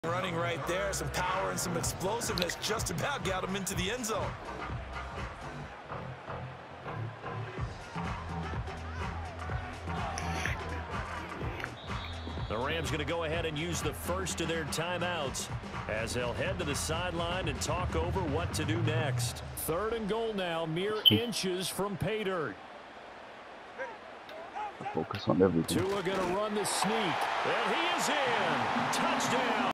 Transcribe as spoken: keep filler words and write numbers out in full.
Running right there, some power and some explosiveness just about got him into the end zone. The Rams going to go ahead and use the first of their timeouts as they'll head to the sideline and talk over what to do next. Third and goal now, mere inches from pay dirt. Focus on everything. Tua going to run the sneak, and he is in. Touchdown.